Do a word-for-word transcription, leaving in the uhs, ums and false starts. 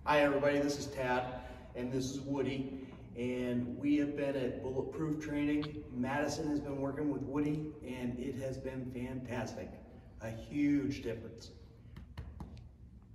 Hi everybody, this is Tad and this is Woody, and we have been at Bulletproof Training. Madison has been working with Woody and it has been fantastic. A huge difference.